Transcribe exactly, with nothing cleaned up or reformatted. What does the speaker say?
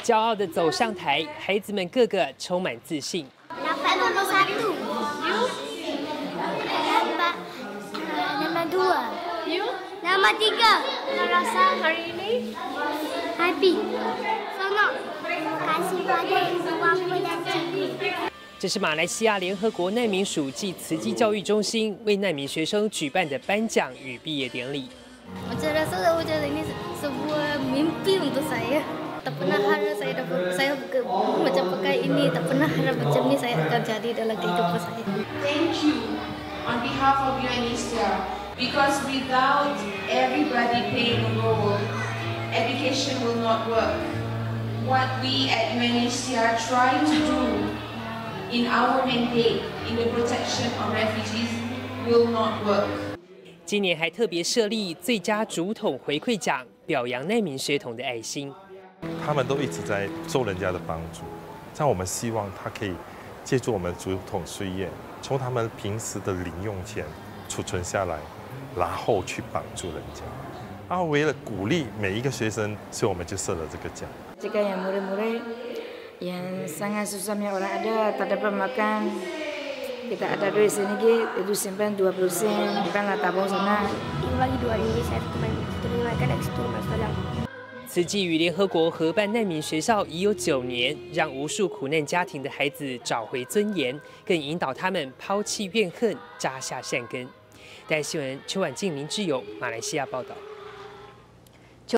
骄傲地走上台，孩子们个个充满自信。 Nomor satu. Nama nama dua. You? Nama tiga. Rasa hari ini? Happy. Senang. Terima kasih pada ibu bapa dan cikgu. 这是马来西亚联合国难民署暨慈济教育中心为难民学生举办的颁奖与毕业典礼。 Macam rasa macam ini sebuah mimpi untuk saya. Tak pernah harap saya dapat saya macam pakai ini, tak pernah harap macam ini saya akan jadi dalam kehidupan saya. Thank you on behalf of U N H C R because without everybody playing a role, education will not work. What we at U N H C R try to do in our mandate in the protection of refugees will not work. 今年还特别设立最佳竹筒回馈奖，表扬难民学童的爱心。 他们都一直在受人家的帮助，这样我们希望他可以借助我们竹筒岁月，从他们平时的零用钱储存下来，然后去帮助人家。然后为了鼓励每一个学生，所以我们就设了这个奖。 Jika yang murid-murid yang sangat susahnya orang ada tak dapat makan, kita ada duit sedikit, itu simpan dua puluh sen, simpanlah tabung sana. Bagi dua ringgit saya tunaikan dari situ mas tolong. 慈济与联合国合办难民学校已有九年，让无数苦难家庭的孩子找回尊严，更引导他们抛弃怨恨，扎下善根。台新闻邱婉静、林志友，马来西亚报道。